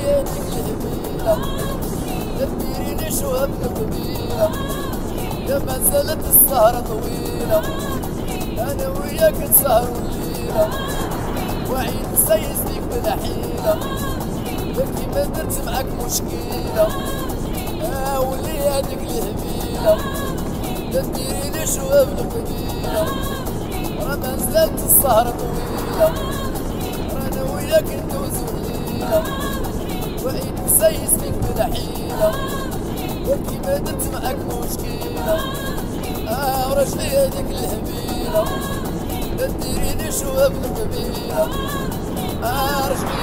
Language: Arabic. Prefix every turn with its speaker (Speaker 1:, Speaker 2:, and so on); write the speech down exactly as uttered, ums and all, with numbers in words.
Speaker 1: يدك الهبيلة تديريني شوها بالقبيلة يا ما زالت السهرة طويلة أنا وياك نسهر الليلة وعيد سايس ليك بلا حيلة بكي ما درت معاك مشكلة آه ولي هاديك الهبيلة تديريني شوها بالقبيلة راه ما زالت السهرة طويلة رانا وياك ندوزو الليلة وعيد سايس ليك بلا حيلة بكي ما درت معاك مشكلة آه ورجلي هاديك الهبيلة تديريني شوها بالقبيلة آه رجلي